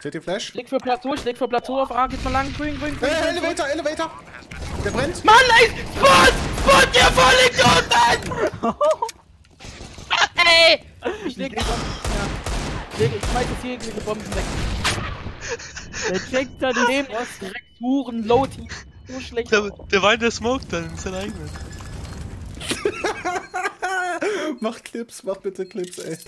TT Flash. Ich leg für Plateau auf A, geht mal lang, grün. Elevator. Der brennt. Mann, ey! Spot, ihr Vollidioten! Ey! Ich schmeiß jetzt hier die Bomben weg. Der checkt da die was direkt Huren, Low-Team. So schlecht. Der war in der Smoke dann, in seinem eigenen. Mach Clips, mach bitte Clips, ey.